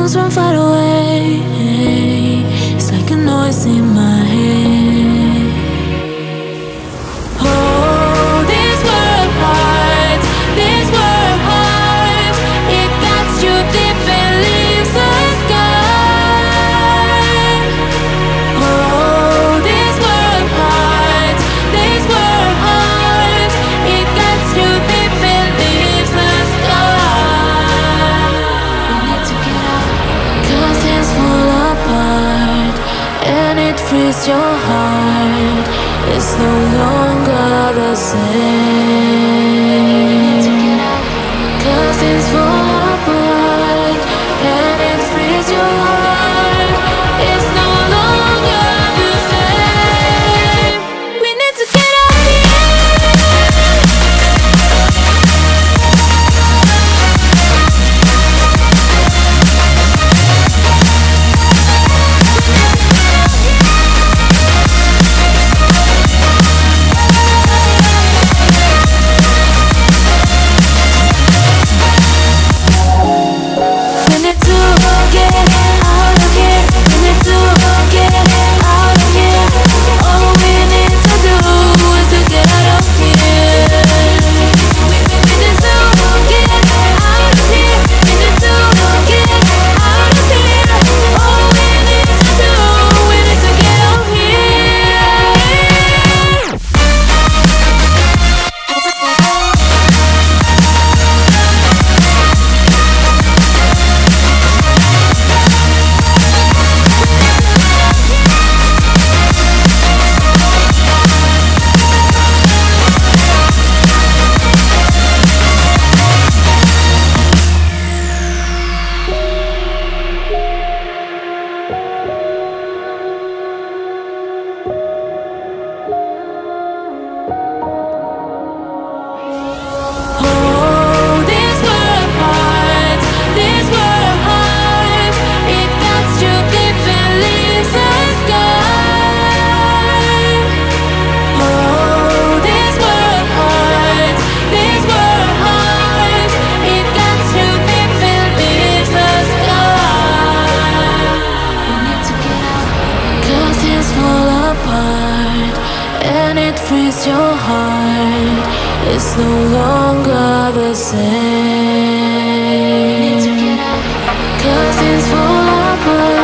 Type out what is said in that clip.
comes from far away. It's like a noise in my head. Oh, this world hurts, this world hurts. It cuts you deep and leaves the sky. Oh, this world hurts, this world hurts. It cuts you deep and leaves the sky. We need to get out, 'cause things fall apart and it frees your heart. It's no longer the same. 'Cause things fall apart and it frees your heart. It's no longer the same. We need to get out of frees your heart. It's no longer the same. 'Cause things fall apart.